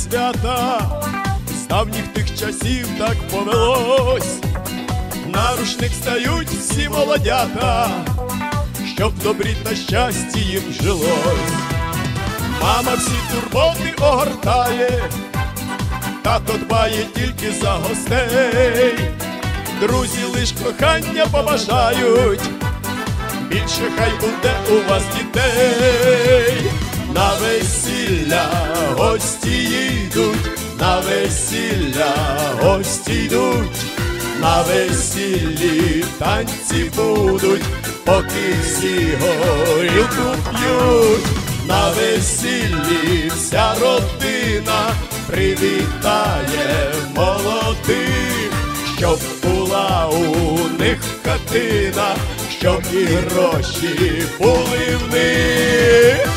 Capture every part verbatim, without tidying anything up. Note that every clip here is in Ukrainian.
свята, з давніх тих часів так повелось. На рушник стають всі молодята, щоб в добрі та щасті їм жилось. Мама всі турботи огортає, тато дбає тільки за гостей. Друзі лиш кохання побажають, більше хай буде у вас дітей. На весілля гості їдуть, на весілля гості йдуть, на весіллі танці будуть, поки всі горілку п'ють. На весіллі вся родина привітає молодих, щоб була у них хатина, щоб і гроші були в них.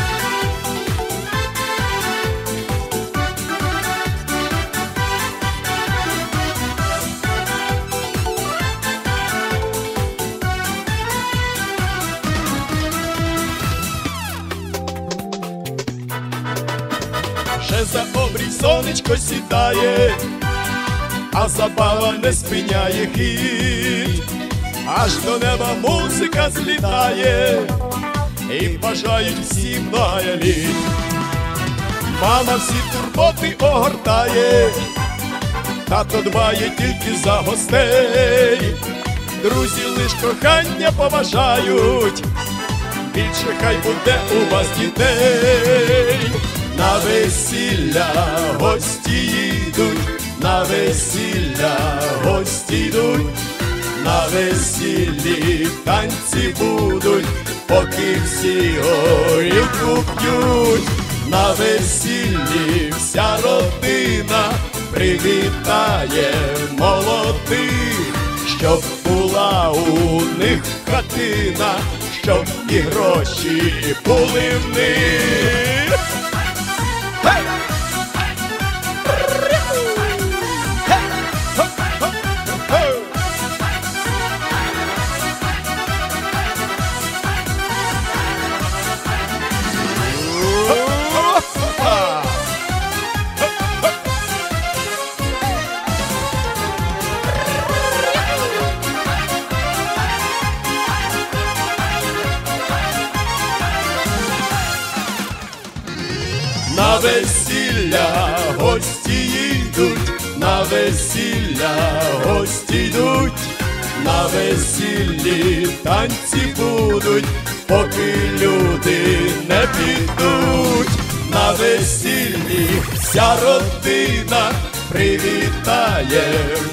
Вже за обрій сонечко сідає, а забава не спиняє хід. Аж до неба музика злітає, і бажають всім многая літ. Мама всі турботи огортає, тато дбає тільки за гостей. Друзі лиш кохання побажають, більше хай буде у вас дітей. На весілля гості їдуть, на весілля гості йдуть, на весіллі танці будуть, поки всі горілку п'ють. На весіллі вся родина привітає молодих, щоб була у них хатина, щоб і гроші були в них. Hey! На весілля гості їдуть, на весілля гості йдуть, на весіллі танці будуть, поки люди не підуть. На весіллі вся родина привітає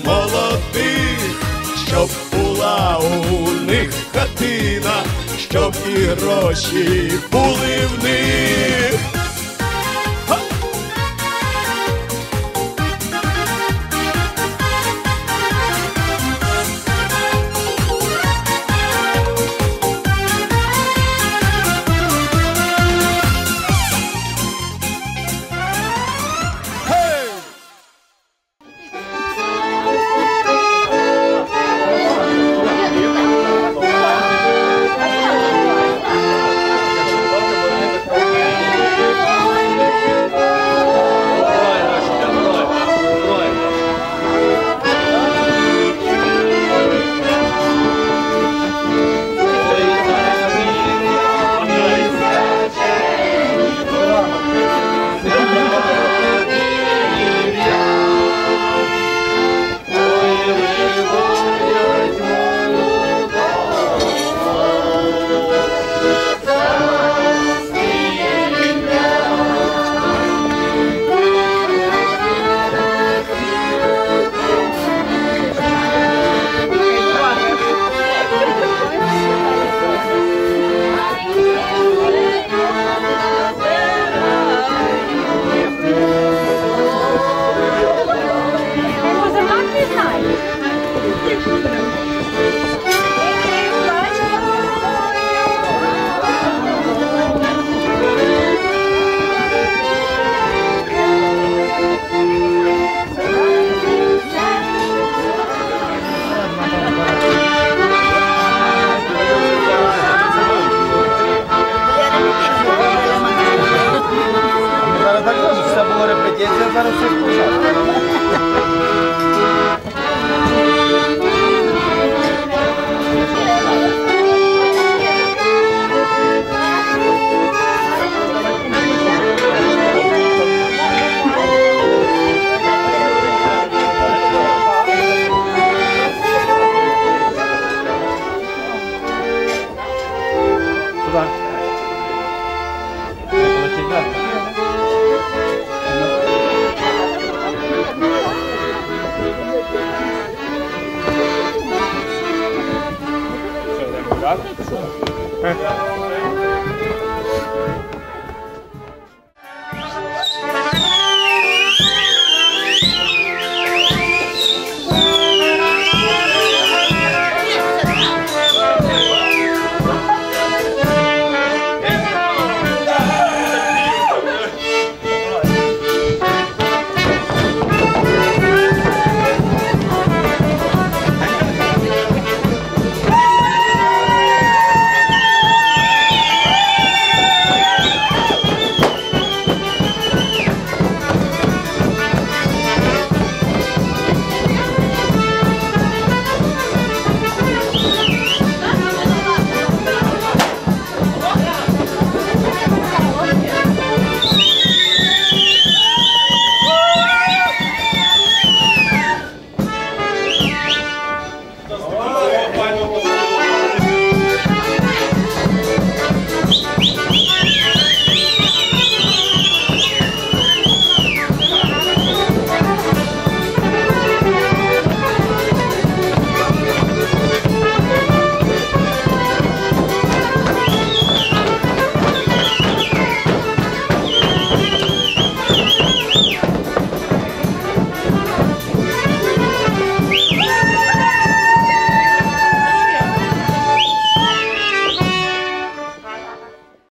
молодих, щоб була у них хатина, щоб і гроші були в них. Це було репетиція. Так?